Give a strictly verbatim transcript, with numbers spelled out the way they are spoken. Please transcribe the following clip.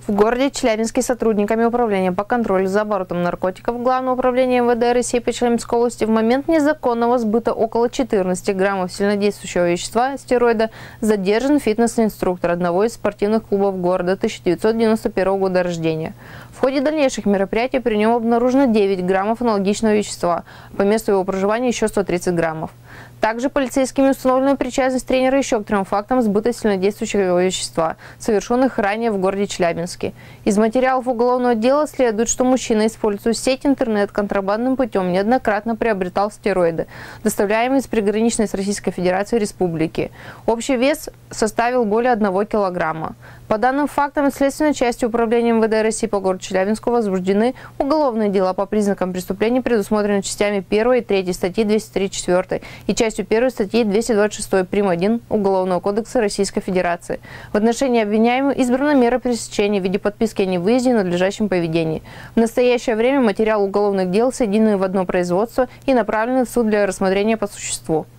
В городе Челябинске сотрудниками Управления по контролю за оборотом наркотиков Главного управления эм вэ дэ России по Челябинской области в момент незаконного сбыта около четырнадцати граммов сильнодействующего вещества стероида задержан фитнес-инструктор одного из спортивных клубов города тысяча девятьсот девяносто первого года рождения. В ходе дальнейших мероприятий при нем обнаружено девять граммов аналогичного вещества, по месту его проживания еще сто тридцать граммов. Также полицейскими установлена причастность тренера еще к трем фактам сбыта сильнодействующего вещества, совершенных ранее в городе Челябинске. Из материалов уголовного дела следует, что мужчина, используя сеть интернет, контрабандным путем неоднократно приобретал стероиды, доставляемые из приграничной с Российской Федерацией республики. Общий вес составил более одного килограмма. По данным фактам, следственной частью Управления эм вэ дэ России по городу Челябинску возбуждены уголовные дела по признакам преступлений, предусмотренные частями первой и третьей статьи двести тридцать четыре и частью первой статьи двести двадцать шесть прим. один Уголовного кодекса Российской Федерации. В отношении обвиняемых избрана мера пресечения в виде подписки о невыезде и надлежащем поведении. В настоящее время материал уголовных дел соединены в одно производство и направлены в суд для рассмотрения по существу.